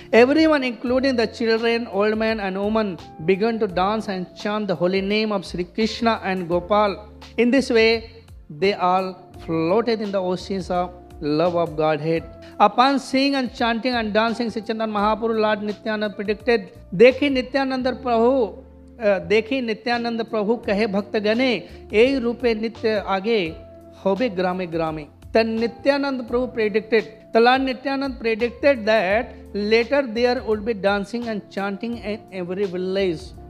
Everyone, including the children, old men, and women, began to dance and chant the holy name of Sri Krishna and Gopal. In this way, they all floated in the oceans of love of Godhead. Upon singing and chanting and dancing, Sri Chaitanya Mahaprabhu Lord Nityananda predicted, देखी नित्यानंद प्रभु कहे भक्त गणे यही रूपे नित्य आगे होबे ग्रामे ग्रामे. Then Nityanand Prabhu predicted, the Lord Nityanand predicted that later there would be dancing and chanting in every village.